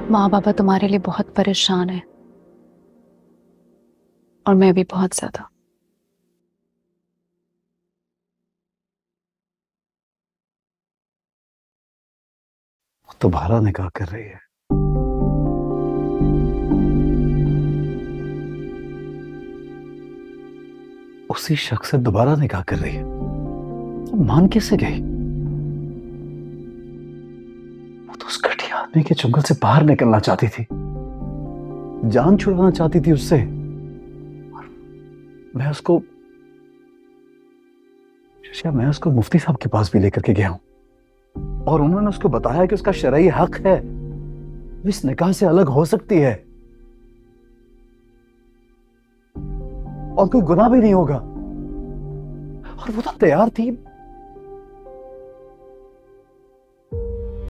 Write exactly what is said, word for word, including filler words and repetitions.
माँ बाबा तुम्हारे लिए बहुत परेशान है और मैं भी बहुत ज्यादा। वो दोबारा निकाह कर रही है। उसी शख्स से दोबारा निकाह कर रही है। वो मान कैसे गई? वो तो उस घटिया आदमी के चुंगल से बाहर निकलना चाहती थी, जान छुड़ाना चाहती थी उससे। मैं उसको शिष्या मैं उसको मुफ्ती साहब के पास भी लेकर के गया हूं और उन्होंने उसको बताया कि उसका शरई हक है, वो इस निकाह से अलग हो सकती है और कोई गुनाह भी नहीं होगा। और वो तो तैयार थी